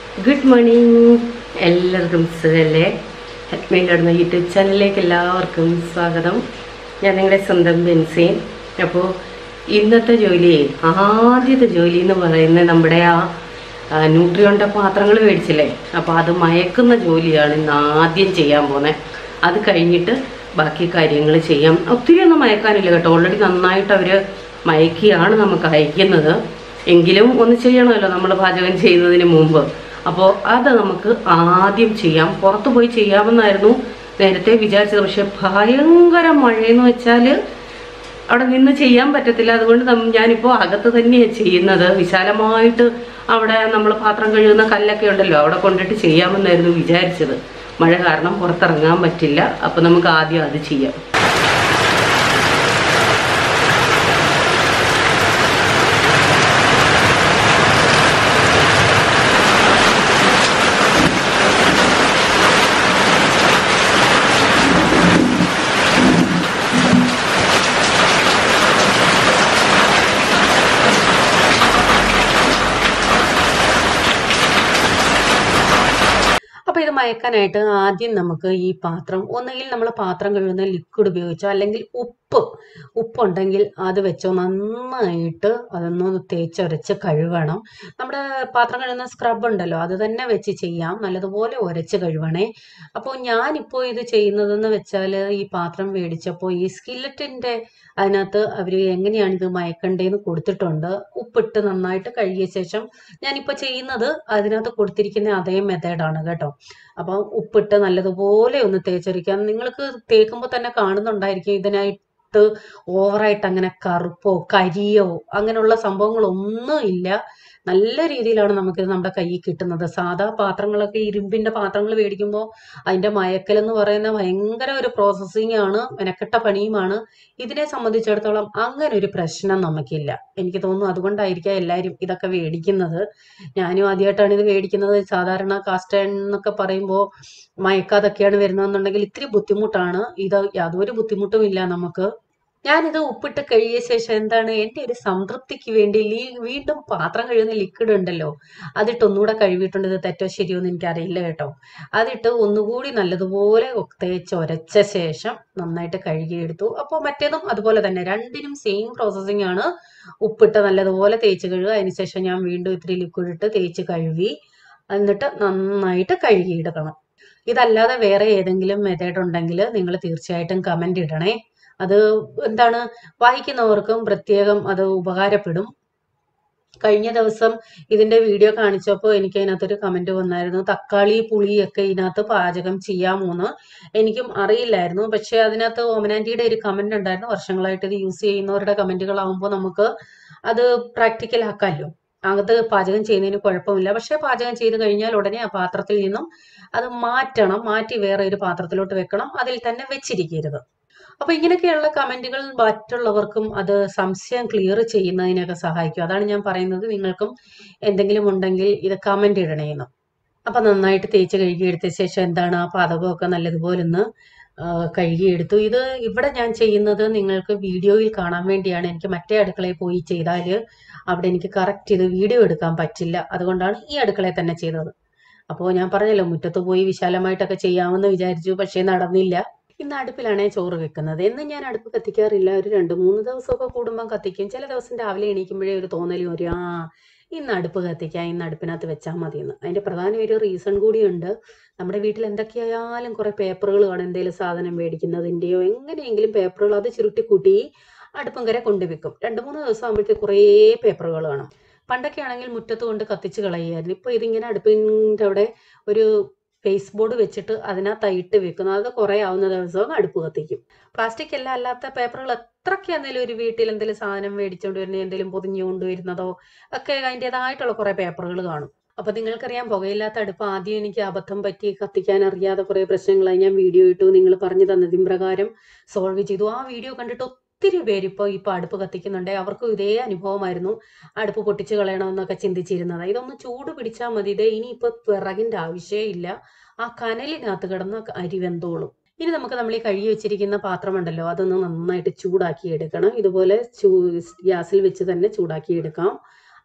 Good morning. എല്ലാവർക്കും സുഖല്ലേ? ഹെൽപ്മൈൻഡ് YouTube ചാനലിലേക്ക് എല്ലാവർക്കും സ്വാഗതം. ഞാൻ നിങ്ങളുടെ സ്വന്തം ബെൻസീൻ. അപ്പോൾ ഇന്നത്തെ ജോലി, ആദ്യത്തെ ജോലി എന്ന് പറയുന്നത് നമ്മുടെ ന്യൂട്രിയോണ്ട പാത്രങ്ങൾ മേടിച്ചില്ലേ, അപ്പോൾ അത് മയക്കുന്ന ജോലിയാണ് ഇന്ന് ആദ്യം ചെയ്യാൻ പോകുന്നത്. അത് കഴിഞ്ഞിട്ട് ബാക്കി കാര്യങ്ങൾ ചെയ്യാം. ഒത്തിരി ഒന്നും മയക്കാനില്ല കേട്ടോ, ഓൾറെഡി നന്നായിട്ട് അവർ മയക്കിയാണ് നമുക്ക് അയക്കുന്നത്. എങ്കിലും ഒന്ന് ചെയ്യണമല്ലോ നമ്മൾ പാചകം ചെയ്യുന്നതിന് മുമ്പ്. അപ്പോൾ അത് നമുക്ക് ആദ്യം ചെയ്യാം. പുറത്ത് പോയി ചെയ്യാമെന്നായിരുന്നു നേരത്തെ വിചാരിച്ചത്. പക്ഷെ ഭയങ്കര മഴയെന്ന് വെച്ചാൽ അവിടെ നിന്ന് ചെയ്യാൻ പറ്റത്തില്ല. അതുകൊണ്ട് ഞാനിപ്പോൾ അകത്ത് തന്നെയാണ് ചെയ്യുന്നത്. വിശാലമായിട്ട് അവിടെ നമ്മൾ പാത്രം കഴുകുന്ന കല്ലൊക്കെ ഉണ്ടല്ലോ, അവിടെ കൊണ്ടിട്ട് ചെയ്യാമെന്നായിരുന്നു വിചാരിച്ചത്. മഴ കാരണം പുറത്തിറങ്ങാൻ പറ്റില്ല. അപ്പോൾ നമുക്ക് ആദ്യം അത് ചെയ്യാം. അപ്പോൾ ഇത് മയക്കാനായിട്ട് ആദ്യം നമുക്ക് ഈ പാത്രം ഒന്നുകിൽ നമ്മൾ പാത്രം കഴുകുന്ന ലിക്വിഡ് ഉപയോഗിച്ചോ, അല്ലെങ്കിൽ ഉപ്പുണ്ടെങ്കിൽ അത് വെച്ചോ നന്നായിട്ട് അതൊന്ന് തേച്ചൊരച്ച് കഴുകണം. നമ്മുടെ പാത്രം കഴുകുന്ന സ്ക്രബ് ഉണ്ടല്ലോ, അത് തന്നെ വെച്ച് ചെയ്യാം. നല്ലതുപോലെ ഉരച്ച് കഴുകണേ. അപ്പോൾ ഞാനിപ്പോൾ ഇത് ചെയ്യുന്നതെന്ന് വെച്ചാൽ, ഈ പാത്രം മേടിച്ചപ്പോൾ ഈ സ്കില്ലറ്റിൻ്റെ അതിനകത്ത് അവർ എങ്ങനെയാണ് ഇത് മയക്കണ്ടേന്ന് കൊടുത്തിട്ടുണ്ട്. ഉപ്പിട്ട് നന്നായിട്ട് കഴുകിയ ശേഷം ഞാനിപ്പോൾ ചെയ്യുന്നത് അതിനകത്ത് കൊടുത്തിരിക്കുന്ന അതേ മെത്തേഡാണ് കേട്ടോ. അപ്പം ഉപ്പിട്ട് നല്ലതുപോലെ ഒന്ന് തേച്ചൊരിക്കാം. നിങ്ങൾക്ക് തേക്കുമ്പോൾ തന്നെ കാണുന്നുണ്ടായിരിക്കും ഇതിനായിട്ട് ഓവറായിട്ട് അങ്ങനെ കറുപ്പോ കരിയോ അങ്ങനെയുള്ള സംഭവങ്ങളൊന്നും ഇല്ല. നല്ല രീതിയിലാണ് നമുക്കിത് നമ്മുടെ കയ്യിൽ കിട്ടുന്നത്. സാധാ പാത്രങ്ങളൊക്കെ, ഇരുമ്പിന്റെ പാത്രങ്ങൾ മേടിക്കുമ്പോൾ അതിന്റെ മയക്കലെന്ന് പറയുന്ന ഭയങ്കര ഒരു പ്രോസസ്സിംഗ് ആണ്, മെനക്കെട്ട പണിയുമാണ്. ഇതിനെ സംബന്ധിച്ചിടത്തോളം അങ്ങനെ ഒരു പ്രശ്നം നമുക്കില്ല. എനിക്ക് തോന്നുന്നു അതുകൊണ്ടായിരിക്കാം എല്ലാവരും ഇതൊക്കെ മേടിക്കുന്നത്. ഞാനും ആദ്യമായിട്ടാണ് ഇത് മേടിക്കുന്നത്. സാധാരണ കാസ്റ്റ് അയൺ എന്നൊക്കെ പറയുമ്പോൾ മയക്കാതൊക്കെയാണ് വരുന്നതെന്നുണ്ടെങ്കിൽ ഇത്തിരി ബുദ്ധിമുട്ടാണ്. ഇത് യാതൊരു ബുദ്ധിമുട്ടും ഇല്ല നമുക്ക്. ഞാനിത് ഉപ്പിട്ട് കഴുകിയ ശേഷം എന്താണ്, എൻ്റെ ഒരു സംതൃപ്തിക്ക് വേണ്ടി വീണ്ടും പാത്രം കഴുകുന്ന ലിക്വിഡ് ഉണ്ടല്ലോ, അതിട്ട് ഒന്നുകൂടെ കഴുകിയിട്ടുണ്ട്. ഇത് തെറ്റോ ശരിയോ എന്ന് എനിക്കറിയില്ല കേട്ടോ. അതിട്ട് ഒന്നുകൂടി നല്ലതുപോലെ തേച്ചൊരച്ച ശേഷം നന്നായിട്ട് കഴുകിയെടുത്തു. അപ്പോൾ മറ്റേതും അതുപോലെ തന്നെ, രണ്ടിനും സെയിം പ്രോസസ്സിംഗ് ആണ്. ഉപ്പിട്ട് നല്ലതുപോലെ തേച്ച് കഴുകുക, അതിനുശേഷം ഞാൻ വീണ്ടും ഇത്തിരി ലിക്വിഡ് ഇട്ട് തേച്ച് കഴുകി, എന്നിട്ട് നന്നായിട്ട് കഴുകിയെടുക്കണം. ഇതല്ലാതെ വേറെ ഏതെങ്കിലും മെത്തേഡ് ഉണ്ടെങ്കിൽ നിങ്ങൾ തീർച്ചയായിട്ടും കമന്റ് ഇടണേ. അത് എന്താണ്, വായിക്കുന്നവർക്കും പ്രത്യേകം അത് ഉപകാരപ്പെടും. കഴിഞ്ഞ ദിവസം ഇതിന്റെ വീഡിയോ കാണിച്ചപ്പോൾ എനിക്ക് അതിനകത്തൊരു കമന്റ് വന്നായിരുന്നു, തക്കാളി പുളിയൊക്കെ ഇതിനകത്ത് പാചകം ചെയ്യാമോന്ന്. എനിക്കും അറിയില്ലായിരുന്നു. പക്ഷെ അതിനകത്ത് ഓമനാൻറ്റിയുടെ ഒരു കമന്റ് ഉണ്ടായിരുന്നു. വർഷങ്ങളായിട്ട് ഇത് യൂസ് ചെയ്യുന്നവരുടെ കമന്റുകളാകുമ്പോൾ നമുക്ക് അത് പ്രാക്ടിക്കൽ ആക്കാമല്ലോ. അത് പാചകം ചെയ്യുന്നതിന് കുഴപ്പമില്ല. പക്ഷെ പാചകം ചെയ്ത് കഴിഞ്ഞാൽ ഉടനെ ആ പാത്രത്തിൽ നിന്നും അത് മാറ്റണം. മാറ്റി വേറെ ഒരു പാത്രത്തിലോട്ട് വെക്കണം. അതിൽ തന്നെ വെച്ചിരിക്കരുത്. അപ്പൊ ഇങ്ങനെയൊക്കെയുള്ള കമന്റുകൾ മറ്റുള്ളവർക്കും അത് സംശയം ക്ലിയർ ചെയ്യുന്നതിനൊക്കെ സഹായിക്കും. അതാണ് ഞാൻ പറയുന്നത്, നിങ്ങൾക്കും എന്തെങ്കിലും ഉണ്ടെങ്കിൽ ഇത് കമന്റ് ഇടണേന്ന്. അപ്പൊ നന്നായിട്ട് തേച്ച് കഴുകിയെടുത്ത ശേഷം എന്താണ്, ആ പാതകമൊക്കെ നല്ലതുപോലെ ഒന്ന് കഴുകിയെടുത്തു. ഇത് ഇവിടെ ഞാൻ ചെയ്യുന്നത് നിങ്ങൾക്ക് വീഡിയോയിൽ കാണാൻ വേണ്ടിയാണ്. എനിക്ക് മറ്റേ അടുക്കളയിൽ പോയി ചെയ്താൽ അവിടെ എനിക്ക് കറക്റ്റ് ഇത് വീഡിയോ എടുക്കാൻ പറ്റില്ല. അതുകൊണ്ടാണ് ഈ അടുക്കളയിൽ തന്നെ ചെയ്തത്. അപ്പോൾ ഞാൻ പറഞ്ഞല്ലോ, മുറ്റത്ത് പോയി വിശാലമായിട്ടൊക്കെ ചെയ്യാമെന്ന് വിചാരിച്ചു, പക്ഷേ നടന്നില്ല. ഇന്ന് അടുപ്പിലാണേ ചോറ് വെക്കുന്നത്. എന്നും ഞാൻ അടുപ്പ് കത്തിക്കാറില്ല. ഒരു 2-3 ദിവസമൊക്കെ കൂടുമ്പം കത്തിക്കും. ചില ദിവസം രാവിലെ എണീക്കുമ്പോഴേ ഒരു തോന്നലും ഒരു ഇന്ന് അടുപ്പ് കത്തിക്കാം, ഇന്ന് അടുപ്പിനകത്ത് വെച്ചാൽ മതിയെന്ന്. അതിൻ്റെ പ്രധാന ഒരു റീസൺ കൂടിയുണ്ട്. നമ്മുടെ വീട്ടിൽ എന്തൊക്കെയായാലും കുറേ പേപ്പറുകൾ കാണും. എന്തെങ്കിലും സാധനം മേടിക്കുന്നതിൻ്റെയോ എങ്ങനെയെങ്കിലും പേപ്പറുകൾ അത് ചുരുട്ടിക്കൂട്ടി അടുപ്പം കര കൊണ്ടുവെക്കും. 2-3 ദിവസം ആകുമ്പോഴത്തേക്ക് കുറേ പേപ്പറുകൾ കാണും. പണ്ടൊക്കെ ആണെങ്കിൽ മുറ്റത്ത് കൊണ്ട് കത്തിച്ച് കളയുമായിരുന്നു. ഇപ്പോൾ ഇതിങ്ങനെ അടുപ്പിൻ്റെ അവിടെ ഒരു ഫേസ് ബോർഡ് വെച്ചിട്ട് അതിനകത്തായിട്ട് വെക്കുന്നു. അത് കുറേ ആവുന്ന ദിവസവും അടുപ്പ് കത്തിക്കും. പ്ലാസ്റ്റിക് അല്ല, അല്ലാത്ത പേപ്പറുകൾ എത്രയ്ക്ക് എന്തെങ്കിലും ഒരു വീട്ടിൽ എന്തെങ്കിലും സാധനം മേടിച്ചുകൊണ്ട് വരുന്ന, എന്തെങ്കിലും പൊതിഞ്ഞു കൊണ്ടുവരുന്നതോ ഒക്കെ അതിൻ്റെതായിട്ടുള്ള കുറേ പേപ്പറുകൾ കാണും. അപ്പൊ നിങ്ങൾക്കറിയാം, പുകയില്ലാത്ത അടുപ്പ് ആദ്യം എനിക്ക് അബദ്ധം പറ്റി കത്തിക്കാൻ അറിയാതെ കുറേ പ്രശ്നങ്ങളായി. ഞാൻ വീഡിയോ ഇട്ടു, നിങ്ങൾ പറഞ്ഞു തന്നതിൻ പ്രകാരം സോൾവ് ചെയ്തു. ആ വീഡിയോ കണ്ടിട്ട് ഒത്തിരി പേര് ഇപ്പൊ അടുപ്പ് കത്തിക്കുന്നുണ്ട്. അവർക്കും ഇതേ അനുഭവമായിരുന്നു. അടുപ്പ് പൊട്ടിച്ച് കളയണമെന്നൊക്കെ ചിന്തിച്ചിരുന്നത്. ഇതൊന്ന് ചൂട് പിടിച്ചാൽ മതി. ഇതേ ഇനിയിപ്പോൾ വിറകിന്റെ ആവശ്യമേ ഇല്ല. ആ കനലിനകത്ത് കിടന്ന് അരി വെന്തോളും. ഇനി നമുക്ക് നമ്മൾ ഈ കഴുകി വെച്ചിരിക്കുന്ന പാത്രമുണ്ടല്ലോ, അതൊന്ന് നന്നായിട്ട് ചൂടാക്കി എടുക്കണം. ഇതുപോലെ ഗ്യാസിൽ വെച്ച് തന്നെ ചൂടാക്കി എടുക്കാം.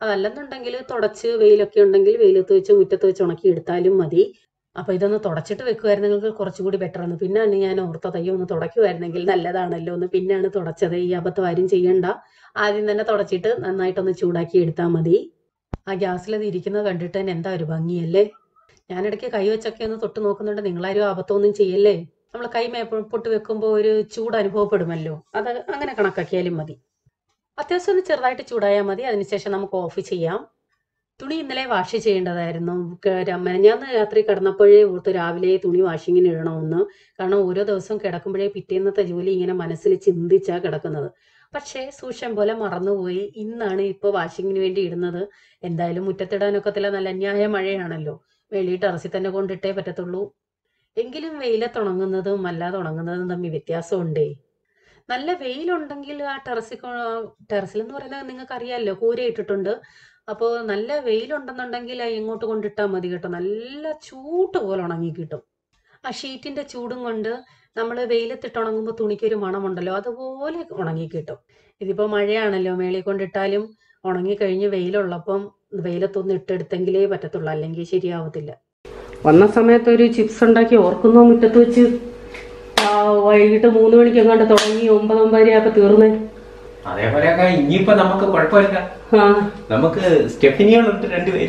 അതല്ലെന്നുണ്ടെങ്കിൽ തുടച്ച് വെയിലൊക്കെ ഉണ്ടെങ്കിൽ വെയിലത്ത് വെച്ച് മുറ്റത്ത് വെച്ച് ഉണക്കി എടുത്താലും മതി. അപ്പോൾ ഇതൊന്ന് തുടച്ചിട്ട് വെക്കുമായിരുന്നെങ്കിൽ കുറച്ചുകൂടി ബെറ്ററാണ്. പിന്നെയാണ് ഞാൻ ഓർത്തത് അയ്യോ ഒന്ന് തുടയ്ക്കുമായിരുന്നെങ്കിൽ നല്ലതാണല്ലോ എന്ന്. പിന്നെയാണ് തുടച്ചത്. ഈ അബദ്ധം ആരും ചെയ്യണ്ട. ആദ്യം തന്നെ തുടച്ചിട്ട് നന്നായിട്ടൊന്ന് ചൂടാക്കി എടുത്താൽ മതി. ആ ഗ്യാസിൽ അത് ഇരിക്കുന്നത് കണ്ടിട്ട് തന്നെ എന്താ ഒരു ഭംഗിയല്ലേ. ഞാനിടയ്ക്ക് കൈ വെച്ചൊക്കെ ഒന്ന് തൊട്ട് നോക്കുന്നുണ്ട്. നിങ്ങളാരും അബദ്ധമൊന്നും ചെയ്യല്ലേ. നമ്മൾ കൈ പൊട്ട് വെക്കുമ്പോൾ ഒരു ചൂട് അനുഭവപ്പെടുമല്ലോ, അത് അങ്ങനെ കണക്കാക്കിയാലും മതി. അത്യാവശ്യം ഒന്ന് ചെറുതായിട്ട് ചൂടായാൽ മതി. അതിനുശേഷം നമുക്ക് ഓഫ് ചെയ്യാം. തുണി ഇന്നലെ വാഷ് ചെയ്യേണ്ടതായിരുന്നു. മെനഞ്ഞാന്ന് രാത്രി കിടന്നപ്പോഴേ ഓർത്ത് രാവിലെ തുണി വാഷിങ്ങിന് ഇടണമെന്ന്. കാരണം ഓരോ ദിവസം കിടക്കുമ്പോഴേ പിറ്റേന്നത്തെ ജോലി ഇങ്ങനെ മനസ്സിൽ ചിന്തിച്ചാണ് കിടക്കുന്നത്. പക്ഷേ സൂക്ഷം പോലെ മറന്നുപോയി. ഇന്നാണ് ഇപ്പോൾ വാഷിങ്ങിന് വേണ്ടി ഇടുന്നത്. എന്തായാലും മുറ്റത്തിടാനൊക്കത്തില്ല, നല്ല അന്യായ മഴയാണല്ലോ. വെളിയിൽ ടെറസിൽ തന്നെ കൊണ്ടിട്ടേ പറ്റത്തുള്ളൂ. എങ്കിലും വെയിലത്തുണങ്ങുന്നതും അല്ലാതെ ഉണങ്ങുന്നതും തമ്മിൽ വ്യത്യാസമുണ്ടേ. നല്ല വെയിലുണ്ടെങ്കിൽ ആ ടെറസിലെന്ന് പറയുന്നത് നിങ്ങൾക്ക് അറിയാമല്ലോ, കൂര ഇട്ടിട്ടുണ്ട്. അപ്പോൾ നല്ല വെയിലുണ്ടെന്നുണ്ടെങ്കിൽ എങ്ങോട്ട് കൊണ്ടിട്ടാൽ മതി കേട്ടോ. നല്ല ചൂട്ട് പോലെ ഉണങ്ങി കിട്ടും. ആ ഷീറ്റിന്റെ ചൂടും കൊണ്ട് നമ്മൾ വെയിലത്തിട്ട് ഉണങ്ങുമ്പോൾ തുണിക്കൊരു മണമുണ്ടല്ലോ, അതുപോലെ ഉണങ്ങി കിട്ടും. ഇതിപ്പോൾ മഴയാണല്ലോ, മേളിൽ കൊണ്ടിട്ടാലും ഉണങ്ങിക്കഴിഞ്ഞ് വെയിലുള്ളപ്പം വെയിലത്തൊന്ന് ഇട്ടെടുത്തെങ്കിലേ പറ്റത്തുള്ളൂ, അല്ലെങ്കിൽ ശരിയാവത്തില്ല. വന്ന സമയത്ത് ഒരു ചിപ്സ് ഉണ്ടാക്കി ഓർക്കുന്നോ, മുറ്റത്ത് വെച്ച് വൈകിട്ട് 3 മണിക്ക് എങ്ങാണ്ട് തുടങ്ങി 9-9:30 ആയപ്പോ തീർന്നേ. അതേപോലെയൊക്കെ ഇനിയിപ്പോ നമുക്ക് കുഴപ്പമില്ല. നമുക്ക് സ്റ്റെഫിനികളുണ്ട് 2 പേര്.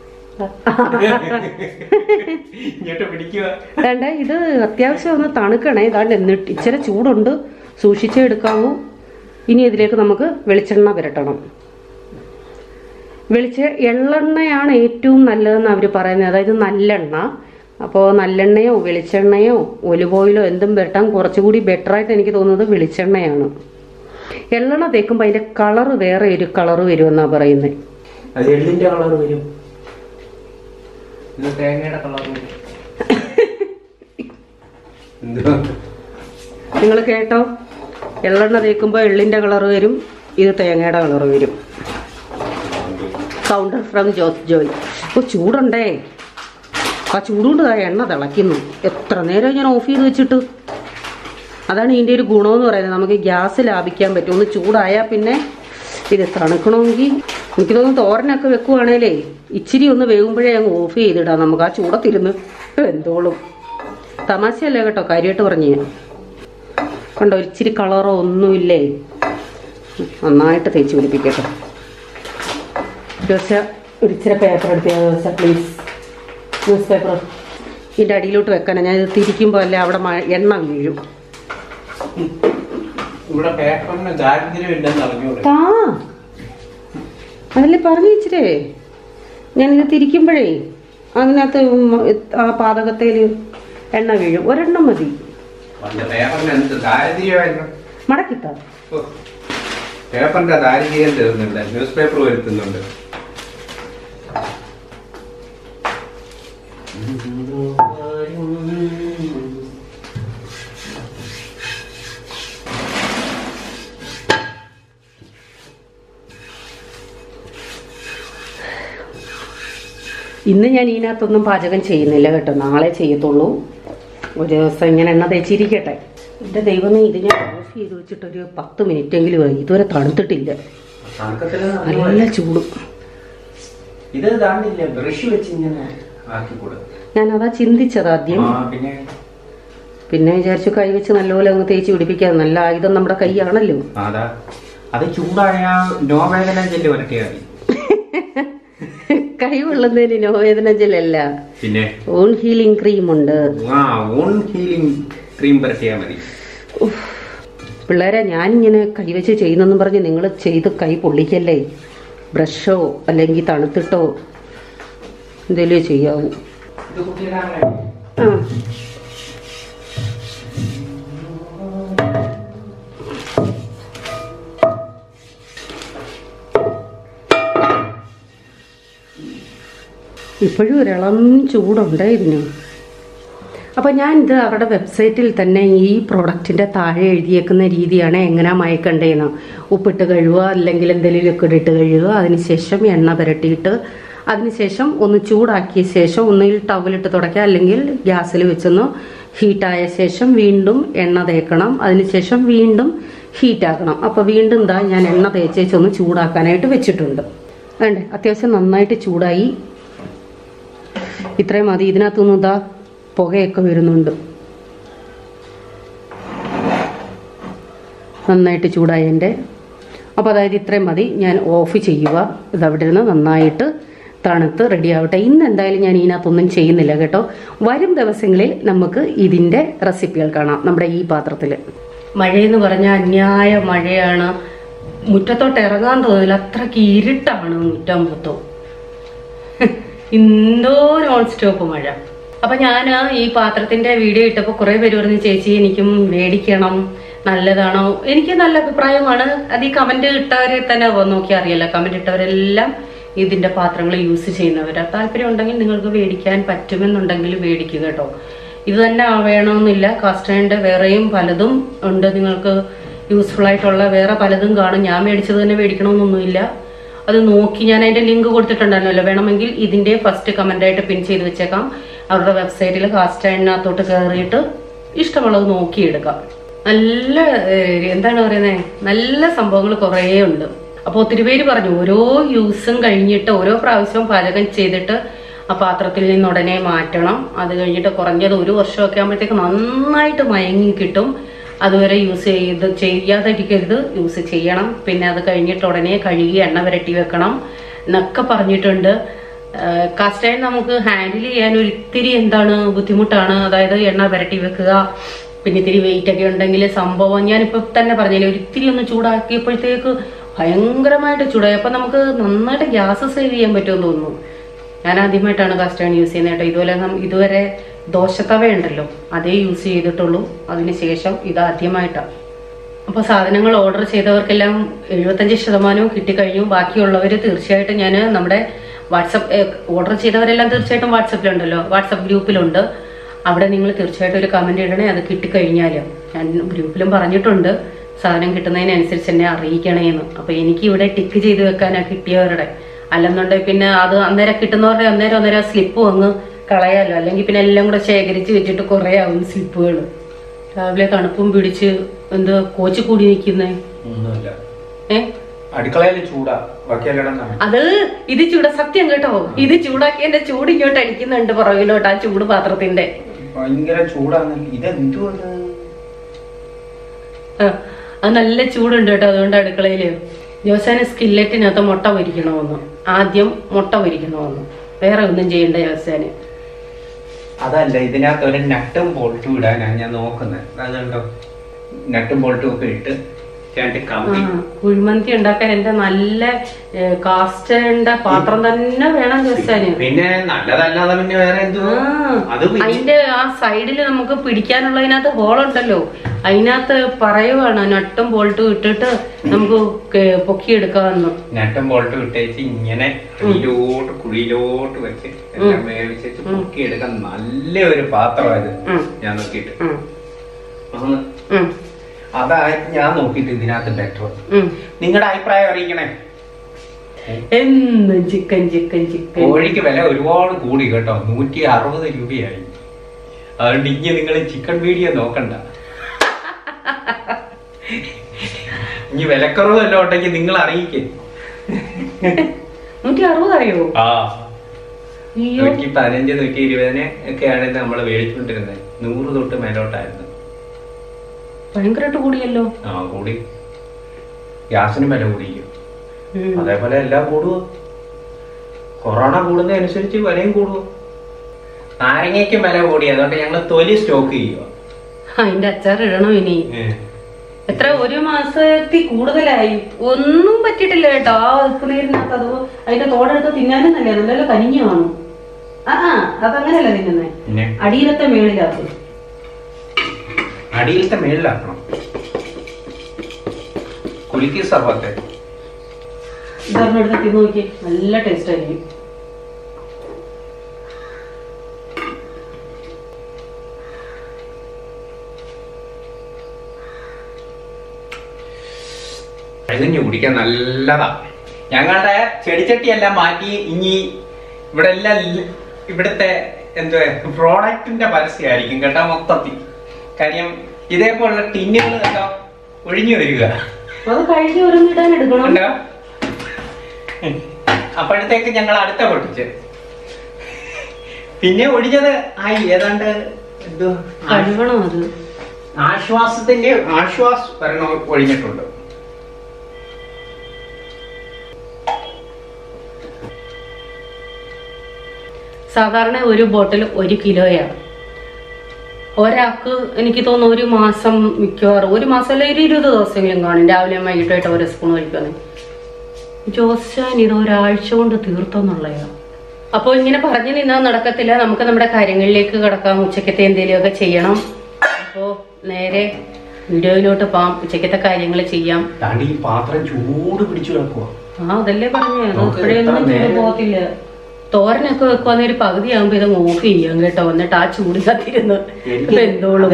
ഇത് അത്യാവശ്യം ഒന്ന് തണുക്കണേ. ഇതാണ്ട് എന്നിട്ട് ഇച്ചിരി ചൂടുണ്ട്, സൂക്ഷിച്ചേ എടുക്കാവൂ. ഇനി ഇതിലേക്ക് നമുക്ക് വെളിച്ചെണ്ണ പുരട്ടണം. എള്ളെണ്ണയാണ് ഏറ്റവും നല്ലതെന്ന് അവർ പറയുന്നത്, അതായത് നല്ലെണ്ണ. അപ്പോൾ നല്ലെണ്ണയോ വെളിച്ചെണ്ണയോ ഒലിവ് ഓയിലോ എന്തും പുരട്ടാൻ കുറച്ചുകൂടി ബെറ്ററായിട്ട് എനിക്ക് തോന്നുന്നത് വെളിച്ചെണ്ണയാണ്. എള്ളെണ്ണ തേക്കുമ്പോൾ അതിന്റെ കളറ് വേറെ ഒരു കളറ് വരുമെന്നാ പറയുന്നത്. നിങ്ങൾ കേട്ടോ, എള്ളെണ്ണ തേക്കുമ്പോൾ എള്ളിന്റെ കളറ് വരും, ഇത് തേങ്ങയുടെ കളറ് വരും. Counter from Jose Joy. ഇപ്പോൾ ചൂടുണ്ടേ, ആ ചൂടുകൊണ്ട് എണ്ണ തിളയ്ക്കുന്നു. എത്ര നേരം ഞാൻ ഓഫ് ചെയ്ത് വെച്ചിട്ട്. അതാണ് ഇതിൻ്റെ ഒരു ഗുണമെന്ന് പറയുന്നത്, നമുക്ക് ഗ്യാസ് ലാഭിക്കാൻ പറ്റും. ഒന്ന് ചൂടായാൽ പിന്നെ ഇത് തണുക്കണമെങ്കിൽ എനിക്ക് തോന്നുന്നു തോരനൊക്കെ വെക്കുവാണേലേ ഇച്ചിരി ഒന്ന് വേകുമ്പോഴേ അങ്ങ് ഓഫ് ചെയ്തിടാം. നമുക്ക് ആ ചൂടത്തിരുന്ന് എന്തോളും. തമാശയല്ലേ കേട്ടോ, കാര്യമായിട്ട് പറഞ്ഞു. കണ്ടോ, ഇച്ചിരി കളറോ ഒന്നുമില്ലേ. നന്നായിട്ട് തേച്ച് പിടിപ്പിക്കട്ടെ. ദോശ ഒരിച്ചിരി പേപ്പർ എടുത്തിയാൽ ദോശ പ്ലീസ്. ന്യൂസ് പേപ്പർ ഇതിൻ്റെ അടിയിലോട്ട് വെക്കണം. ഞാൻ ഇത് തിരിക്കുമ്പോൾ അല്ലേ അവിടെ എണ്ണ വീഴും. അതല്ലേ പറഞ്ഞു വെച്ചിട്ടേ, ഞാനിത് തിരിക്കുമ്പോഴേ അതിനകത്ത് ആ പാതകത്തേല് എണ്ണ വീഴും. ഒരെണ്ണം മതി. മടക്കിത്താ പേപ്പറിന്റെ ദാരിദ്ര്യം തീർന്നില്ല, ന്യൂസ് പേപ്പർ വരുത്തുന്നുണ്ട്. ഇന്ന് ഞാൻ ഇതിനകത്തൊന്നും പാചകം ചെയ്യുന്നില്ല കേട്ടോ, നാളെ ചെയ്യത്തുള്ളൂ. ഒരു ദിവസം ഇങ്ങനെ എണ്ണ തേച്ചിരിക്കട്ടെ. എൻ്റെ ദൈവമേ, ഇത് ഞാൻ ഓഫ് ചെയ്ത് വെച്ചിട്ടൊരു 10 മിനിറ്റെങ്കിലും ആയി, ഇതുവരെ തണുത്തിട്ടില്ല. നല്ല ചൂട്. ഞാനതാ ചിന്തിച്ചത് ആദ്യം. പിന്നെ വിചാരിച്ചു കൈ വെച്ച് നല്ലപോലെ അങ്ങ് തേച്ച് പിടിപ്പിക്കാം. നല്ല ആയുധം നമ്മുടെ കൈയാണല്ലോ. കൈ കൊള്ളുന്നതിന് നോവേദന ജലല്ല, പിന്നെ ഓൺ ഹീലിംഗ് ക്രീം ഉണ്ട്. പിള്ളേരെ, ഞാനിങ്ങനെ കൈവച്ച് ചെയ്യുന്നെന്നും പറഞ്ഞ് നിങ്ങൾ ചെയ്ത് കൈ പൊള്ളിക്കല്ലേ. ബ്രഷോ അല്ലെങ്കിൽ തണുത്തിട്ടോ എന്തേലും ചെയ്യാവൂ. ഇപ്പോഴും ഒരിളം ചൂടുണ്ട് ഇതിന്. അപ്പോൾ ഞാനിത് അവരുടെ വെബ്സൈറ്റിൽ തന്നെ ഈ പ്രോഡക്റ്റിൻ്റെ താഴെ എഴുതിയേക്കുന്ന രീതിയാണ് എങ്ങനെ മയക്കണ്ടേന്ന്. ഉപ്പിട്ട് കഴുകുക, അല്ലെങ്കിൽ എന്തെങ്കിലും ലിക്വിഡ് ഇട്ട് കഴുകുക, അതിനുശേഷം എണ്ണ പുരട്ടിയിട്ട് അതിനുശേഷം ഒന്ന് ചൂടാക്കിയ ശേഷം ഒന്നുകിൽ ടവലിട്ട് തുടയ്ക്കുക, അല്ലെങ്കിൽ ഗ്യാസിൽ വെച്ചൊന്ന് ഹീറ്റായ ശേഷം വീണ്ടും എണ്ണ തേക്കണം. അതിനുശേഷം വീണ്ടും ഹീറ്റാക്കണം. അപ്പോൾ വീണ്ടും ഞാൻ എണ്ണ തേച്ചേച്ചൊന്ന് ചൂടാക്കാനായിട്ട് വെച്ചിട്ടുണ്ട്. വേണ്ടേ, അത്യാവശ്യം നന്നായിട്ട് ചൂടായി. ഇത്രയും മതി. ഇതിനകത്തുനിന്ന് ഇതാ പുകയൊക്കെ വരുന്നുണ്ട്. നന്നായിട്ട് ചൂടായി എൻ്റെ. അപ്പോൾ അതായത് ഇത്രയും മതി. ഞാൻ ഓഫ് ചെയ്യുക. ഇതവിടെ നിന്ന് നന്നായിട്ട് തണുത്ത് റെഡി ആവട്ടെ. ഇന്ന് എന്തായാലും ഞാൻ ഇതിനകത്തൊന്നും ചെയ്യുന്നില്ല കേട്ടോ. വരും ദിവസങ്ങളിൽ നമുക്ക് ഇതിൻ്റെ റെസിപ്പികൾ കാണാം നമ്മുടെ ഈ പാത്രത്തിൽ. മഴയെന്ന് പറഞ്ഞാൽ അന്യായ മഴയാണ്. മുറ്റത്തോട്ട് ഇറങ്ങാൻ തോന്നില്ല, അത്രയ്ക്ക് ഇരുട്ടാണ് മുറ്റം മൊത്തം. എന്തോ നോൺ സ്റ്റോപ്പ് മഴ. അപ്പൊ ഞാൻ ഈ പാത്രത്തിന്റെ വീഡിയോ ഇട്ടപ്പോൾ കുറെ പേര് പറഞ്ഞു, ചേച്ചി എനിക്കും മേടിക്കണം, നല്ലതാണോ? എനിക്ക് നല്ല അഭിപ്രായമാണ്. അത് ഈ കമന്റ് ഇട്ടവരെ തന്നെ നോക്കി അറിയില്ല. കമന്റ് ഇട്ടവരെല്ലാം ഇതിന്റെ പാത്രങ്ങൾ യൂസ് ചെയ്യുന്നവരാ. താല്പര്യം ഉണ്ടെങ്കിൽ നിങ്ങൾക്ക് മേടിക്കാൻ പറ്റുമെന്നുണ്ടെങ്കിൽ മേടിക്കുക കേട്ടോ. ഇത് തന്നെ വേണമെന്നില്ല. കാസ്റ്റേണിന്റെ വേറെയും പലതും ഉണ്ട്, നിങ്ങൾക്ക് യൂസ്ഫുൾ ആയിട്ടുള്ള വേറെ പലതും കാണും. ഞാൻ മേടിച്ചത് തന്നെ മേടിക്കണമെന്നൊന്നുമില്ല. അത് നോക്കി ഞാൻ അതിന്റെ ലിങ്ക് കൊടുത്തിട്ടുണ്ടായിരുന്നല്ലോ. വേണമെങ്കിൽ ഇതിന്റെ ഫസ്റ്റ് കമന്റ് ആയിട്ട് പിൻ ചെയ്ത് വെച്ചേക്കാം. അവരുടെ വെബ്സൈറ്റിൽ കാസ്റ്റേണിനകത്തോട്ട് കയറിയിട്ട് ഇഷ്ടമുള്ളത് നോക്കിയെടുക്കാം. നല്ല എന്താണ് പറയുന്നത്, നല്ല സംഭവങ്ങൾ കുറേ ഉണ്ട്. അപ്പോൾ ഒത്തിരി പേര് പറഞ്ഞു ഓരോ യൂസും കഴിഞ്ഞിട്ട് ഓരോ പ്രാവശ്യവും പാചകം ചെയ്തിട്ട് ആ പാത്രത്തിൽ നിന്ന് ഉടനെ മാറ്റണം. അത് കഴിഞ്ഞിട്ട് കുറഞ്ഞത് 1 വർഷമൊക്കെ ആകുമ്പോഴത്തേക്ക് നന്നായിട്ട് മയങ്ങി കിട്ടും. അതുവരെ യൂസ് ചെയ്യാതെ ഇരിക്കരുത്, യൂസ് ചെയ്യണം. പിന്നെ അത് കഴിഞ്ഞിട്ട് ഉടനെ കഴുകി എണ്ണ പുരട്ടി വെക്കണം എന്നൊക്കെ പറഞ്ഞിട്ടുണ്ട്. കാസ്റ്റ് അയൺ നമുക്ക് ഹാൻഡിൽ ചെയ്യാൻ ഒരിത്തിരി എന്താണ് ബുദ്ധിമുട്ടാണ്. അതായത് എണ്ണ പുരട്ടി വെക്കുക, പിന്നെ ഇത്തിരി വെയിറ്റ് ഒക്കെ ഉണ്ടെങ്കിൽ സംഭവം ഞാനിപ്പോൾ തന്നെ പറഞ്ഞില്ലേ, ഒരിത്തിരി ഒന്ന് ചൂടാക്കിയപ്പോഴത്തേക്ക് ഭയങ്കരമായിട്ട് ചൂടായി. അപ്പം നമുക്ക് നന്നായിട്ട് ഗ്യാസ് സേവ് ചെയ്യാൻ പറ്റുമെന്ന് തോന്നുന്നു. ഞാൻ ആദ്യമായിട്ടാണ് കാസ്റ്റ് അയൺ യൂസ് ചെയ്യുന്നത് കേട്ടോ. ഇതുവരെ ദോശത്തവ ഉണ്ടല്ലോ അതേ യൂസ് ചെയ്തിട്ടുള്ളൂ. അതിനുശേഷം ഇതാദ്യമായിട്ടാണ്. അപ്പോൾ സാധനങ്ങൾ ഓർഡർ ചെയ്തവർക്കെല്ലാം 75% കിട്ടിക്കഴിഞ്ഞു. ബാക്കിയുള്ളവർ തീർച്ചയായിട്ടും ഞാൻ നമ്മുടെ വാട്സപ്പ് ഓർഡർ ചെയ്തവരെല്ലാം തീർച്ചയായിട്ടും വാട്സപ്പിലുണ്ടല്ലോ, വാട്സപ്പ് ഗ്രൂപ്പിലുണ്ട്. അവിടെ നിങ്ങൾ തീർച്ചയായിട്ടും ഒരു കമന്റ് ഇടണേ. അത് കിട്ടിക്കഴിഞ്ഞാൽ ഞാൻ ഗ്രൂപ്പിലും പറഞ്ഞിട്ടുണ്ട്, സാധനം കിട്ടുന്നതിനനുസരിച്ച് എന്നെ അറിയിക്കണേന്ന്. അപ്പോൾ എനിക്ക് ഇവിടെ ടിക്ക് ചെയ്ത് വെക്കാനാണ് കിട്ടിയവരുടെ. അല്ലെന്നുണ്ടെങ്കിൽ പിന്നെ അത് അന്നേരം കിട്ടുന്നവരുടെ അന്നേരം സ്ലിപ്പ് അങ്ങ് കളയാലോ. അല്ലെങ്കിൽ പിന്നെ എല്ലാം കൂടെ ശേഖരിച്ച് വെച്ചിട്ട് കുറേ ആവും സ്ലിപ്പുകൾ. രാവിലെ തണുപ്പും പിടിച്ച് എന്ത് കോച്ച് കൂടി നിൽക്കുന്നേ. അടുക്കളയിൽ ചൂടാ, അത് ഇത് ചൂട സത്യം കേട്ടോ. ഇത് ചൂടാക്കി എന്റെ ചൂട് ഇങ്ങോട്ട് അടിക്കുന്നുണ്ട് പുറകിലോട്ട്, ആ ചൂട് പാത്രത്തിന്റെ ഭയങ്കര ചൂടാണ്. അത് നല്ല ചൂടുണ്ട് കേട്ടോ. അതുകൊണ്ട് അടുക്കളയില് ജോസാന് സ്കില്ലറ്റിനകത്ത് മുട്ട പൊരിക്കണമെന്ന്, ആദ്യം മുട്ട പൊരിക്കണമെന്ന്, വേറെ ഒന്നും ചെയ്യണ്ട ജോസാന്. അതല്ല, ഇതിനകത്ത് ഒരു നട്ടും ബോൾട്ടും ഇടാനാണ് ഞാൻ നോക്കുന്നത്. അതുകൊണ്ടോ നട്ടും ബോൾട്ടും ഒക്കെ ഇട്ട് കുഴിമന്തി ഉണ്ടാക്കാൻ എന്റെ നല്ല കാസ്റ്റേണിന്റെ പാത്രം തന്നെ വേണം ജോസാന്. പിന്നെ നല്ലതല്ലാതെ പിന്നെ വേറെ അതിന്റെ ആ സൈഡില് നമുക്ക് പിടിക്കാനുള്ളതിനകത്ത് ഹോളുണ്ടല്ലോ, അതിനകത്ത് പറയുവാണ് നട്ടും ബോൾട്ടും ഇട്ടിട്ട് നമുക്ക് പൊക്കിയെടുക്കാമെന്ന്. നട്ടും ബോൾട്ടും ഇട്ടേച്ച് ഇങ്ങനെ കുഴിയിലോട്ട് വെച്ച് എല്ലാം വേവിച്ചു പൊക്കിയെടുക്കാൻ നല്ലൊരു പാത്രമായത് ഞാൻ നോക്കിയിട്ട്. അതായത് ഞാൻ നോക്കിയിട്ട് ഇതിനകത്ത് ബെറ്റർ. നിങ്ങളുടെ അഭിപ്രായം അറിയിക്കണേ. ചിക്കൻ കോഴിക്ക് വില ഒരുപാട് കൂടി കേട്ടോ, 160 രൂപയായി. അതുകൊണ്ട് ഇനി നിങ്ങൾ ചിക്കൻ വീഡിയോ നോക്കണ്ട. ഇനി വിലക്കുറവ് വല്ലതും ഉണ്ടെങ്കിൽ നിങ്ങൾ അറിയിക്കേ. 160 അറിയോ? 115 120 ഒക്കെയാണ് നമ്മൾ മേടിച്ചുകൊണ്ടിരുന്നത്. 100 തൊട്ട് മേലോട്ടായിരുന്നു. ഭയങ്കരമായിട്ട് കൂടിയല്ലോ. കൂടി. ഗ്യാസിനും വില കൂടിക്കും. അതേപോലെ എല്ലാം കൂടുവോ. കൊറോണ കൂടുന്നതനുസരിച്ച് വിലയും കൂടുവോ. നാരങ്ങയ്ക്കും വില കൂടി. അതുകൊണ്ട് ഞങ്ങൾ തൊലി സ്റ്റോക്ക് ചെയ്യുക. അതിന്റെ അച്ചാർ ഇടണം ഇനി. എത്ര 1 മാസത്തിൽ കൂടുതലായി. ഒന്നും പറ്റിയിട്ടില്ല കേട്ടോ. ആ ഉപ്പുനീരിനകത്ത് അത് അതിന്റെ തോടെടുത്ത് തിന്നാനും നല്ല നല്ല കനിഞ്ഞു കാണും. അതങ്ങനെയല്ല തിന്നുന്നേ, അടിയിലത്തെ മേളിലാക്കും. അടിയിലത്തെ മേളിലാക്കണം. കുലുക്കി സർവത്തെ ഇതൊരെണ്ണെടുത്ത് തിന്നു നോക്കി, നല്ല ടേസ്റ്റ് ആയിരിക്കും. പഴകഞ്ഞു കുടിക്കാൻ നല്ലതാ. ഞങ്ങളുടെ ചെടിച്ചട്ടിയെല്ലാം മാറ്റി ഇനി ഇവിടെ എല്ലാം ഇവിടുത്തെ എന്തുവാ പ്രോഡക്റ്റിന്റെ പരസ്യമായിരിക്കും കേട്ടോ മൊത്തത്തിൽ. കാര്യം ഇതേപോലുള്ള ടിന്നുകൾ കേട്ടോ ഒഴിഞ്ഞു വരിക. അപ്പോഴത്തേക്ക് ഞങ്ങൾ അടുത്ത പൊട്ടിച്ച്. പിന്നെ ഒഴിഞ്ഞത് ഏതാണ്ട് ആശ്വാസത്തിന്റെ ഒരെണ്ണം ഒഴിഞ്ഞിട്ടുണ്ട്. സാധാരണ ഒരു ബോട്ടിൽ 1 കിലോയാണ്. ഒരാൾക്ക് എനിക്ക് തോന്നുന്നു ഒരു മാസം മിക്കവാറും ഒരു മാസം അല്ല 20 ദിവസമെങ്കിലും കാണും. രാവിലെ വൈകിട്ടായിട്ട് ഓരോ സ്പൂൺ കഴിക്കുന്നു. ജോസാൻ ഇത് ഒരാഴ്ച കൊണ്ട് തീർത്തെന്നുള്ളതാണ്. അപ്പോൾ ഇങ്ങനെ പറഞ്ഞു നിന്നാൽ നടക്കത്തില്ല. നമുക്ക് നമ്മുടെ കാര്യങ്ങളിലേക്ക് കിടക്കാം. ഉച്ചക്കത്തെ എന്തെങ്കിലുമൊക്കെ ചെയ്യണം. അപ്പോൾ നേരെ വീഡിയോയിലോട്ട് പോവാം. ഉച്ചക്കത്തെ കാര്യങ്ങൾ ചെയ്യാം. ഈ പാത്രം ചൂട് പിടിച്ചു കിടക്കുക. അതല്ലേ പറഞ്ഞു. ഇപ്പോഴൊന്നും ചൂട് പോകത്തില്ല. തോരനൊക്കെ വെക്കുവാന്ന് ഒരു പകുതിയാകുമ്പോ ഇത് ഓഫ് ചെയ്യാം കേട്ടോ. എന്നിട്ട് ആ ചൂട് കത്തിരുന്ന് എന്തോളും.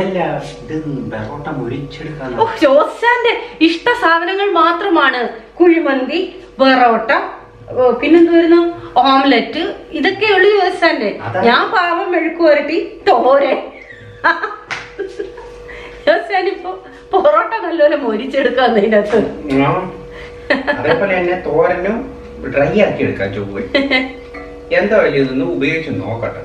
ജോസാന്റെ ഇഷ്ട സാധനങ്ങൾ മാത്രമാണ് കുഴിമന്തി, പൊറോട്ട, പിന്നെന്തായിരുന്നു ഓംലെറ്റ്. ഇതൊക്കെയുള്ളു ജോസാന്റെ. ഞാൻ പാവം മെഴുക്ക് പുരട്ടി തോരൻ. ജോസാനിപ്പോ പൊറോട്ട നല്ലപോലെ മൊരിച്ചെടുക്കാന്ന് അതിനകത്ത്. അതേപോലെ തന്നെ തോരനും ഡ്രൈ ആക്കി എടുക്കാം. ചൊവ്വ എന്താ വലിയതൊന്നും ഉപയോഗിച്ച് നോക്കട്ടെ.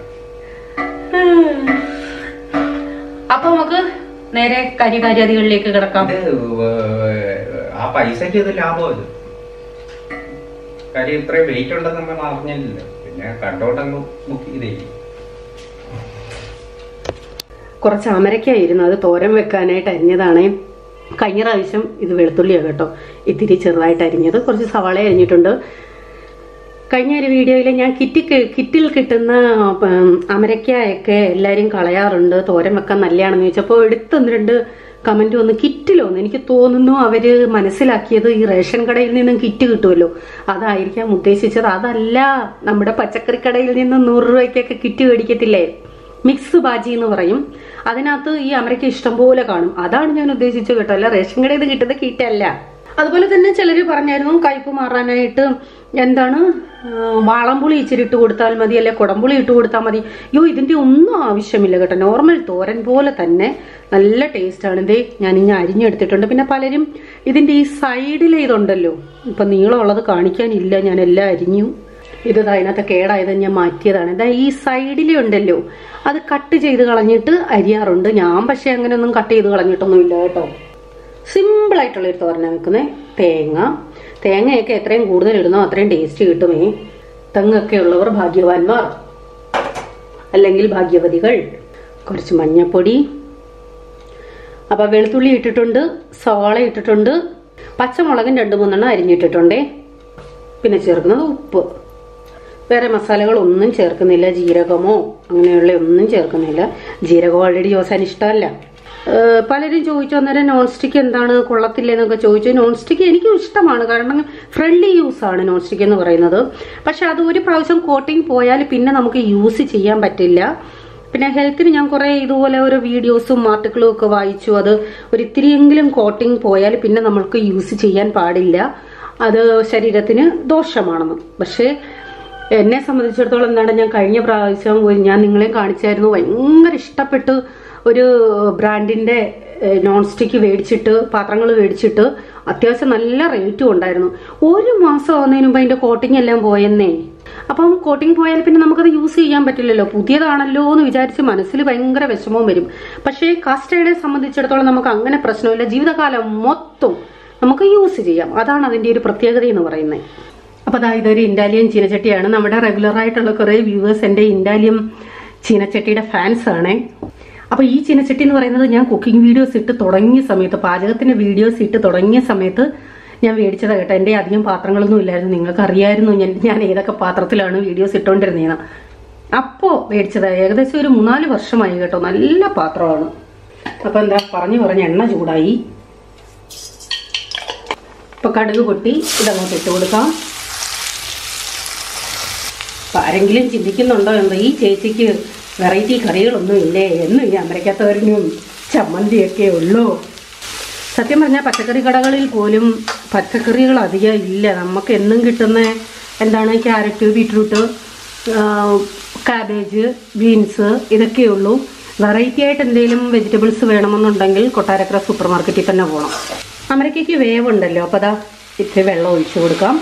അപ്പൊ നമുക്ക് നേരെ കാര്യകാര്യാദികളിലേക്ക് കിടക്കാം. ആ പൈസക്ക് ഇത് ലാഭമല്ല. കാര്യം ഇത്രയും വെയിറ്റ് ഉണ്ടെന്ന് നമ്മൾ അറിഞ്ഞില്ല. പിന്നെ കണ്ടോട്ടങ്ങ് ബുക്ക് ചെയ്തേ. കുറച്ച് അമരക്കായിരുന്നു, അത് തോരൻ വെക്കാനായിട്ട് അരിഞ്ഞതാണ്. കഴിഞ്ഞ പ്രാവശ്യം ഇത് വെളുത്തുള്ളിയാണ് കേട്ടോ, ഇത്തിരി ചെറുതായിട്ട് അരിഞ്ഞത്. കുറച്ച് സവാള അരിഞ്ഞിട്ടുണ്ട്. കഴിഞ്ഞ ഒരു വീഡിയോയിൽ ഞാൻ കിറ്റിൽ കിട്ടുന്ന അമരക്കായൊക്കെ എല്ലാവരും കളയാറുണ്ട്, തോരൻ വെക്കാൻ നല്ലതാണെന്ന് ചോദിച്ചപ്പോൾ എടുത്ത് 1-2 കമന്റ് വന്ന്. കിറ്റിലോന്ന് എനിക്ക് തോന്നുന്നു അവര് മനസ്സിലാക്കിയത് ഈ റേഷൻ കടയിൽ നിന്നും കിറ്റ് കിട്ടുമല്ലോ, അതായിരിക്കാം ഉദ്ദേശിച്ചത്. അതല്ല, നമ്മുടെ പച്ചക്കറി കടയിൽ നിന്ന് 100 രൂപയ്ക്കൊക്കെ കിറ്റ് മേടിക്കത്തില്ലേ, മിക്സ് ബാജി എന്ന് പറയും. അതിനകത്ത് ഈ അമരക്ക ഇഷ്ടംപോലെ കാണും. അതാണ് ഞാൻ ഉദ്ദേശിച്ചത് കേട്ടോ, അല്ല റേഷൻ കടയിൽ നിന്ന് കിട്ടുന്ന കിറ്റല്ല. അതുപോലെ തന്നെ ചിലര് പറഞ്ഞായിരുന്നു കയ്പ് മാറാനായിട്ട് എന്താണ് വാളംപുളി ഇച്ചിരി ഇട്ട് കൊടുത്താൽ മതി, അല്ലെ കുടംപുളി ഇട്ട് കൊടുത്താൽ മതി. ഇതിന്റെ ഒന്നും ആവശ്യമില്ല കേട്ടോ. നോർമൽ തോരൻ പോലെ തന്നെ നല്ല ടേസ്റ്റ് ആണ്. ഇതേ ഞാൻ ഇങ്ങനെ അരിഞ്ഞെടുത്തിട്ടുണ്ട്. പിന്നെ പലരും ഇതിന്റെ ഈ സൈഡിലെ ഇതുണ്ടല്ലോ, ഇപ്പൊ നീളമുള്ളത് കാണിക്കാനില്ല, ഞാൻ എല്ലാം അരിഞ്ഞു. ഇത് അതിനകത്ത് കേടായത് ഞാൻ മാറ്റിയതാണ്. ഇതാ ഈ സൈഡിലെ ഉണ്ടല്ലോ, അത് കട്ട് ചെയ്ത് കളഞ്ഞിട്ട് അരിയാറുണ്ട്. ഞാൻ പക്ഷെ അങ്ങനെയൊന്നും കട്ട് ചെയ്ത് കളഞ്ഞിട്ടൊന്നും ഇല്ല കേട്ടോ. സിമ്പിൾ ആയിട്ടുള്ളൊരു തോരനാണ് വെക്കുന്നത്. തേങ്ങയൊക്കെ എത്രയും കൂടുതൽ ഇടുന്നോ അത്രയും ടേസ്റ്റ് കിട്ടുമേ. തെങ്ങൊക്കെ ഉള്ളവർ ഭാഗ്യവാന്മാർ, അല്ലെങ്കിൽ ഭാഗ്യവതികൾ. കുറച്ച് മഞ്ഞപ്പൊടി, അപ്പൊ വെളുത്തുള്ളി ഇട്ടിട്ടുണ്ട്, സവാള ഇട്ടിട്ടുണ്ട്, പച്ചമുളകും 2-3 അരിഞ്ഞിട്ടിട്ടുണ്ടേ. പിന്നെ ചേർക്കുന്നത് ഉപ്പ്. വേറെ മസാലകളൊന്നും ചേർക്കുന്നില്ല. ജീരകമോ അങ്ങനെയുള്ള ഒന്നും ചേർക്കുന്നില്ല. ജീരകം ഓൾറെഡി ജോസാൻ ഇഷ്ടമല്ല. പലരും ചോദിച്ചു അന്നേരം നോൺ സ്റ്റിക്ക് എന്താണ് കൊള്ളത്തില്ലെന്നൊക്കെ ചോദിച്ചു. നോൺ സ്റ്റിക്ക് എനിക്കും ഇഷ്ടമാണ്, കാരണം ഫ്രണ്ട്ലി യൂസ് ആണ് നോൺ സ്റ്റിക്ക് എന്ന് പറയുന്നത്. പക്ഷെ അത് ഒരു പ്രാവശ്യം കോട്ടിങ് പോയാൽ പിന്നെ നമുക്ക് യൂസ് ചെയ്യാൻ പറ്റില്ല. പിന്നെ ഹെൽത്തിന് ഞാൻ കുറെ ഇതുപോലെ ഓരോ വീഡിയോസും ആർട്ടിക്കിളും ഒക്കെ വായിച്ചു. അത് ഒരിത്തിരിയെങ്കിലും കോട്ടിങ് പോയാൽ പിന്നെ നമ്മൾക്ക് യൂസ് ചെയ്യാൻ പാടില്ല, അത് ശരീരത്തിന് ദോഷമാണെന്ന്. പക്ഷേ എന്നെ സംബന്ധിച്ചിടത്തോളം എന്താണ്, ഞാൻ കഴിഞ്ഞ പ്രാവശ്യം ഞാൻ നിങ്ങളെ കാണിച്ചായിരുന്നു, ഭയങ്കര ഇഷ്ടപ്പെട്ട് ഒരു ബ്രാൻഡിന്റെ നോൺ സ്റ്റിക്ക് മേടിച്ചിട്ട്, പാത്രങ്ങൾ മേടിച്ചിട്ട് അത്യാവശ്യം നല്ല റേറ്റും ഉണ്ടായിരുന്നു. 1 മാസം ആവുന്നതിന് മുമ്പ് അതിന്റെ കോട്ടിങ് എല്ലാം പോയെന്നേ. അപ്പം കോട്ടിങ് പോയാൽ പിന്നെ നമുക്കത് യൂസ് ചെയ്യാൻ പറ്റില്ലല്ലോ, പുതിയതാണല്ലോ എന്ന് വിചാരിച്ച് മനസ്സിൽ ഭയങ്കര വിഷമവും വരും. പക്ഷേ കാസ്റ്റേർഡെ സംബന്ധിച്ചിടത്തോളം നമുക്ക് അങ്ങനെ പ്രശ്നമില്ല, ജീവിതകാലം മൊത്തം നമുക്ക് യൂസ് ചെയ്യാം. അതാണ് അതിന്റെ ഒരു പ്രത്യേകത എന്ന് പറയുന്നത്. അപ്പൊ അതായത് ഇതൊരു ഇൻഡാലിയൻ ചീനച്ചട്ടിയാണ്. നമ്മുടെ റെഗുലർ ആയിട്ടുള്ള കുറെ വ്യൂവേഴ്സ് എന്റെ ഇൻഡാലിയൻ ചീനച്ചട്ടിയുടെ ഫാൻസ് ആണ്. അപ്പൊ ഈ ചീനച്ചട്ടി എന്ന് പറയുന്നത് ഞാൻ കുക്കിംഗ് വീഡിയോസ് ഇട്ട് തുടങ്ങിയ സമയത്ത്, പാചകത്തിന്റെ വീഡിയോസ് ഇട്ട് തുടങ്ങിയ സമയത്ത് ഞാൻ മേടിച്ചതാ കേട്ടോ. എന്റെ അധികം പാത്രങ്ങളൊന്നും ഇല്ലായിരുന്നു, നിങ്ങൾക്ക് അറിയായിരുന്നു ഞാൻ ഏതൊക്കെ പാത്രത്തിലാണ് വീഡിയോസ് ഇട്ടോണ്ടിരുന്നേന്ന്. അപ്പോ മേടിച്ചതാ. ഏകദേശം ഒരു 3-4 വർഷമായി കേട്ടോ. നല്ല പാത്രമാണ്. അപ്പൊ എന്താ പറഞ്ഞ് എണ്ണ ചൂടായി. ഇപ്പൊ കടുക് പൊട്ടി ഇതങ്ങോട്ട് ഇട്ട് കൊടുക്കാം. അപ്പൊ ആരെങ്കിലും ചിന്തിക്കുന്നുണ്ടോ എന്താ ഈ ചേച്ചിക്ക് വെറൈറ്റി കറികളൊന്നും ഇല്ലേ എന്ന്, ഈ അമരക്കത്തോരനും ചമ്മന്തിയൊക്കെ ഉള്ളൂ. സത്യം പറഞ്ഞാൽ പച്ചക്കറി കടകളിൽ പോലും പച്ചക്കറികൾ അധികം ഇല്ല. നമുക്ക് എന്നും കിട്ടുന്ന എന്താണ് ക്യാരറ്റ്, ബീറ്റ്റൂട്ട്, കാബേജ്, ബീൻസ് ഇതൊക്കെയുള്ളൂ. വെറൈറ്റി ആയിട്ട് എന്തെങ്കിലും വെജിറ്റബിൾസ് വേണമെന്നുണ്ടെങ്കിൽ കൊട്ടാരക്കര സൂപ്പർ മാർക്കറ്റിൽ തന്നെ പോകണം. അമരക്കയ്ക്ക് വേവുണ്ടല്ലോ. അപ്പോൾ അതാ ഇത്തിരി വെള്ളം ഒഴിച്ചു കൊടുക്കാം.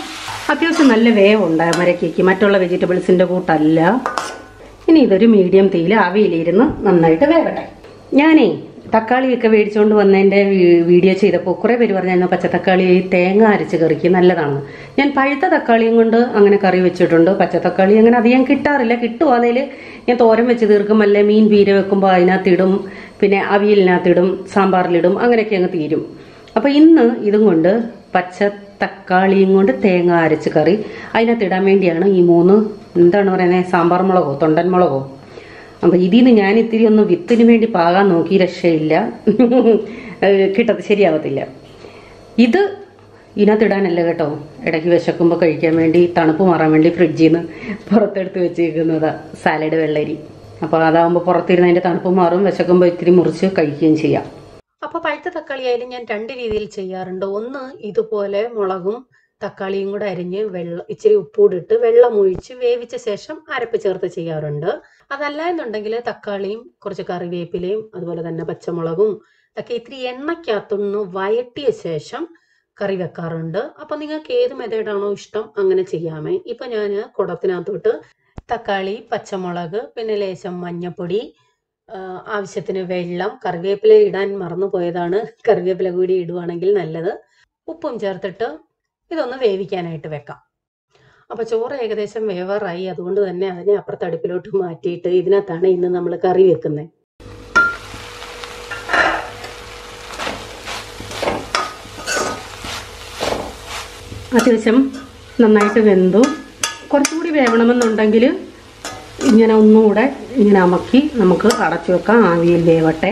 അത്യാവശ്യം നല്ല വേവുണ്ട് അമരക്കയ്ക്ക്, മറ്റുള്ള വെജിറ്റബിൾസിൻ്റെ കൂട്ടല്ല. ഇനി ഇതൊരു മീഡിയം തീയിൽ ആവിയിലിരുന്ന് നന്നായിട്ട് വേവട്ടെ. ഞാനേ തക്കാളിയൊക്കെ മേടിച്ചുകൊണ്ട് വന്നതിൻ്റെ വീഡിയോ ചെയ്തപ്പോൾ കുറേ പേര് പറഞ്ഞായിരുന്നു പച്ചത്തക്കാളി തേങ്ങ അരച്ച് കറിക്ക് നല്ലതാണ്. ഞാൻ പഴുത്ത തക്കാളിയും കൊണ്ട് അങ്ങനെ കറി വെച്ചിട്ടുണ്ട്. പച്ചത്തക്കാളി അങ്ങനെ അധികം കിട്ടാറില്ല. കിട്ടുവാന്നേൽ ഞാൻ തോരൻ വെച്ച് തീർക്കും, അല്ലെ മീൻ പീര വെക്കുമ്പോൾ അതിനകത്തിടും, പിന്നെ അവിയലിനകത്തിടും, സാമ്പാറിലിടും, അങ്ങനെയൊക്കെ അങ്ങ് തീരും. അപ്പോൾ ഇന്ന് ഇതും കൊണ്ട് പച്ചത്തക്കാളിയും കൊണ്ട് തേങ്ങ അരച്ച് കറി അതിനകത്തിടാൻ വേണ്ടിയാണ് ഈ 3 എന്താണ് പറയുന്നത്, സാമ്പാർ മുളകോ തൊണ്ടൻ മുളകോ. അപ്പോൾ ഇതിൽ നിന്ന് ഞാൻ ഇത്തിരി ഒന്ന് വിത്തിന് വേണ്ടി പാകാൻ നോക്കി, രക്ഷയില്ല, ശരിയാവത്തില്ല. ഇത് ഇതിനകത്തിടാനല്ല കേട്ടോ, ഇടയ്ക്ക് വിശക്കുമ്പോൾ കഴിക്കാൻ വേണ്ടി, തണുപ്പ് മാറാൻ വേണ്ടി ഫ്രിഡ്ജിൽ നിന്ന് പുറത്തെടുത്ത് വെച്ചേക്കുന്നതാ സാലഡ് വെള്ളരി. അപ്പോൾ അതാകുമ്പോൾ പുറത്തിരുന്ന് അതിൻ്റെ തണുപ്പ് മാറും, വിശക്കുമ്പോൾ ഇത്തിരി മുറിച്ച് കഴിക്കുകയും ചെയ്യാം. അപ്പോൾ പഴുത്ത തക്കാളി ആയാലും ഞാൻ 2 രീതിയിൽ ചെയ്യാറുണ്ട്. ഒന്ന് ഇതുപോലെ മുളകും തക്കാളിയും കൂടെ അരിഞ്ഞ് ഇച്ചിരി ഉപ്പൂടിട്ട് വെള്ളം ഒഴിച്ച് വേവിച്ച ശേഷം അരപ്പ് ചേർത്ത് ചെയ്യാറുണ്ട്. അതല്ല എന്നുണ്ടെങ്കിൽ തക്കാളിയും കുറച്ച് കറിവേപ്പിലയും അതുപോലെ തന്നെ പച്ചമുളകും ഒക്കെ ഇത്തിരി എണ്ണയ്ക്കകത്തൊന്ന് വഴറ്റിയ ശേഷം കറി വെക്കാറുണ്ട്. അപ്പൊ നിങ്ങൾക്ക് ഏത് മെത്തേഡാണോ ഇഷ്ടം അങ്ങനെ ചെയ്യാമേ. ഇപ്പൊ ഞാൻ കുടത്തിനകത്തോട്ട് തക്കാളി, പച്ചമുളക്, പിന്നെ ലേശം മഞ്ഞപ്പൊടി, ആവശ്യത്തിന് വെള്ളം, കറിവേപ്പില ഇടാൻ മറന്നു പോയതാണ്, കറിവേപ്പില കൂടി ഇടുവാണെങ്കിൽ നല്ലത്, ഉപ്പും ചേർത്തിട്ട് ഇതൊന്ന് വേവിക്കാനായിട്ട് വെക്കാം. അപ്പൊ ചോറ് ഏകദേശം വേവാറായി. അതുകൊണ്ട് തന്നെ അതിനെ അപ്പുറത്ത് അടുപ്പിലോട്ട് മാറ്റിയിട്ട് ഇതിനകത്താണ് ഇന്ന് നമ്മൾ കറി വെക്കുന്നത്. അത്യാവശ്യം നന്നായിട്ട് വെന്തു. കുറച്ചുകൂടി വേവണമെന്നുണ്ടെങ്കിൽ ഇങ്ങനെ ഒന്നുകൂടെ ഇങ്ങനെ അമക്കി നമുക്ക് അടച്ചു വെക്കാം, ആവിയിൽ വേവട്ടെ.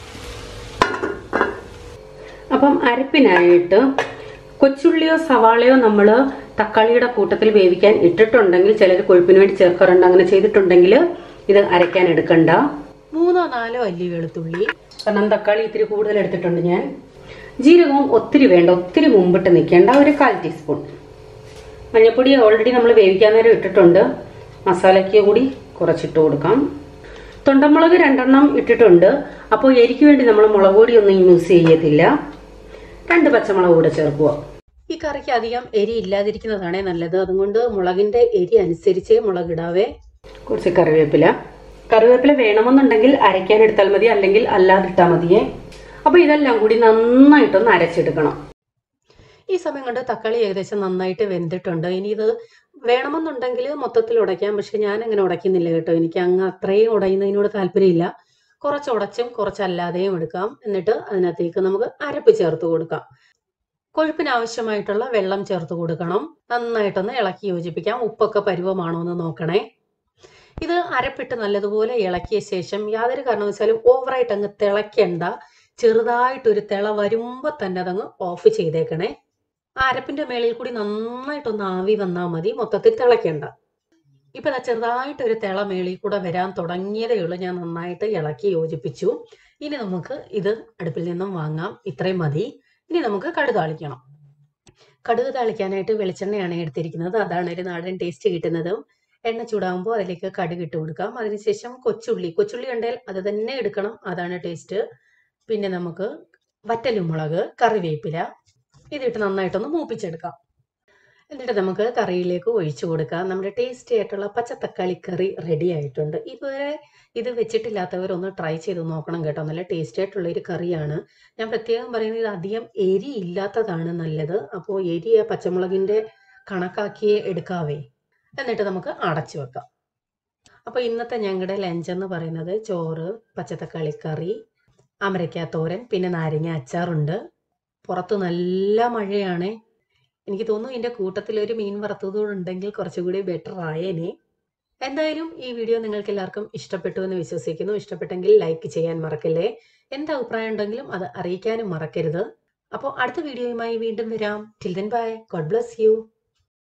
അപ്പം അരപ്പിനായിട്ട് കൊച്ചുള്ളിയോ സവാളയോ നമ്മൾ തക്കാളിയുടെ കൂട്ടത്തിൽ വേവിക്കാൻ ഇട്ടിട്ടുണ്ടെങ്കിൽ ചിലർ കൊഴുപ്പിന് വേണ്ടി ചേർക്കാറുണ്ട്. അങ്ങനെ ചെയ്തിട്ടുണ്ടെങ്കിൽ ഇത് അരയ്ക്കാൻ എടുക്കണ്ട. 3-4 അല്ലി വെളുത്തുള്ളി, കാരണം തക്കാളി ഇത്തിരി കൂടുതൽ എടുത്തിട്ടുണ്ട് ഞാൻ. ജീരകവും ഒത്തിരി വേണ്ട, ഒത്തിരി മുമ്പിട്ട് നിൽക്കേണ്ട, ഒരു 1/4 ടീസ്പൂൺ. മഞ്ഞൾപ്പൊടി ഓൾറെഡി നമ്മൾ വേവിക്കാൻ നേരം ഇട്ടിട്ടുണ്ട്. മസാലയ്ക്ക് കൂടി കുറച്ചിട്ട് കൊടുക്കാം. തൊണ്ടമുളക് 2 ഇട്ടിട്ടുണ്ട്. അപ്പോൾ എരിക്ക് വേണ്ടി നമ്മൾ മുളക് പൊടി ഒന്നും യൂസ് ചെയ്യത്തില്ല. 2 പച്ചമുളക് കൂടെ ചേർക്കുക. ഈ കറിക്ക് അധികം എരി ഇല്ലാതിരിക്കുന്നതാണേ നല്ലത്. അതുകൊണ്ട് മുളകിന്റെ എരി അനുസരിച്ചേ മുളകിടാവേ. കുറച്ച് കറിവേപ്പില വേണമെന്നുണ്ടെങ്കിൽ അരയ്ക്കാൻ എടുത്താൽ മതി, അല്ലെങ്കിൽ അല്ലാതിട്ടാൽ മതിയേ. അപ്പൊ ഇതെല്ലാം കൂടി നന്നായിട്ടൊന്ന് അരച്ചെടുക്കണം. ഈ സമയം കൊണ്ട് തക്കാളി ഏകദേശം നന്നായിട്ട് വെന്തിട്ടുണ്ട്. ഇനി ഇത് വേണമെന്നുണ്ടെങ്കിൽ മൊത്തത്തിൽ ഉടയ്ക്കാം, പക്ഷെ ഞാൻ അങ്ങനെ ഉടയ്ക്കുന്നില്ല കേട്ടോ. എനിക്ക് അങ്ങ് അത്രയും ഉടയുന്നതിനോട് താല്പര്യമില്ല. കുറച്ച് ഉടച്ചും കുറച്ചല്ലാതെയും എടുക്കാം. എന്നിട്ട് അതിനകത്തേക്ക് നമുക്ക് അരപ്പ് ചേർത്ത് കൊടുക്കാം. കൊഴുപ്പിന് ആവശ്യമായിട്ടുള്ള വെള്ളം ചേർത്ത് കൊടുക്കണം. നന്നായിട്ടൊന്ന് ഇളക്കി യോജിപ്പിക്കാം. ഉപ്പൊക്കെ പരുവമാണോ എന്ന് നോക്കണേ. ഇത് അരപ്പിട്ട് നല്ലതുപോലെ ഇളക്കിയ ശേഷം യാതൊരു കാരണവശാലും ഓവറായിട്ട് അങ്ങ് തിളയ്ക്കണ്ട. ചെറുതായിട്ടൊരു തിള വരുമ്പോൾ തന്നെ അതങ്ങ് ഓഫ് ചെയ്തേക്കണേ. ആ അരപ്പിന്റെ മേളിൽ കൂടി നന്നായിട്ടൊന്ന് ആവി വന്നാൽ മതി, മൊത്തത്തിൽ തിളയ്ക്കണ്ട. ഇപ്പൊ ചെറുതായിട്ടൊരു തിള മേളിൽ കൂടെ വരാൻ തുടങ്ങിയതേ ഉള്ളൂ. ഞാൻ നന്നായിട്ട് ഇളക്കി യോജിപ്പിച്ചു. ഇനി നമുക്ക് ഇത് അടുപ്പിൽ നിന്നും വാങ്ങാം. ഇത്രയും മതി. ഇനി നമുക്ക് കടുക് താളിക്കണം. കടുക് താളിക്കാനായിട്ട് വെളിച്ചെണ്ണയാണ് എടുത്തിരിക്കുന്നത്. അതാണ് ഒരു നാടൻ ടേസ്റ്റ് കിട്ടുന്നത്. എണ്ണ ചൂടാകുമ്പോൾ അതിലേക്ക് കടുക് ഇട്ട് കൊടുക്കാം. അതിനുശേഷം കൊച്ചുള്ളി ഉണ്ടെങ്കിൽ അത് തന്നെ എടുക്കണം, അതാണ് ടേസ്റ്റ്. പിന്നെ നമുക്ക് വറ്റലുമുളക്, കറിവേപ്പില ഇതിട്ട് നന്നായിട്ടൊന്ന് മൂപ്പിച്ചെടുക്കാം. എന്നിട്ട് നമുക്ക് കറിയിലേക്ക് ഒഴിച്ചു കൊടുക്കാം. നമ്മുടെ ടേസ്റ്റി ആയിട്ടുള്ള പച്ചത്തക്കാളി കറി റെഡി ആയിട്ടുണ്ട്. ഇതുവരെ ഇത് വെച്ചിട്ടില്ലാത്തവരൊന്ന് ട്രൈ ചെയ്ത് നോക്കണം കേട്ടോ. നല്ല ടേസ്റ്റി ആയിട്ടുള്ള ഒരു കറിയാണ്. ഞാൻ പ്രത്യേകം പറയുന്നത്, ഇത് അധികം എരി ഇല്ലാത്തതാണ് നല്ലത്. അപ്പോൾ എരി പച്ചമുളകിന്റെ കണക്കാക്കിയേ എടുക്കാവേ. എന്നിട്ട് നമുക്ക് അടച്ചു വെക്കാം. അപ്പോൾ ഇന്നത്തെ ഞങ്ങളുടെ ലഞ്ച് എന്ന് പറയുന്നത് ചോറ്, പച്ചത്തക്കാളി കറി, അമരയ്ക്ക തോരൻ, പിന്നെ നാരങ്ങ അച്ചാറുണ്ട്. പുറത്ത് നല്ല മഴയാണ്. എനിക്ക് തോന്നുന്നു ഇതിൻ്റെ കൂട്ടത്തിൽ ഒരു മീൻ വറുത്തതോടെ ഉണ്ടെങ്കിൽ കുറച്ചുകൂടി ബെറ്റർ ആയേനെ. എന്തായാലും ഈ വീഡിയോ നിങ്ങൾക്ക് എല്ലാവർക്കും ഇഷ്ടപ്പെട്ടു എന്ന് വിശ്വസിക്കുന്നു. ഇഷ്ടപ്പെട്ടെങ്കിൽ ലൈക്ക് ചെയ്യാൻ മറക്കല്ലേ. എന്താ അഭിപ്രായം ഉണ്ടെങ്കിലും അത് അറിയിക്കാനും മറക്കരുത്. അപ്പോൾ അടുത്ത വീഡിയോയുമായി വീണ്ടും വരാം. Till then bye. God bless U.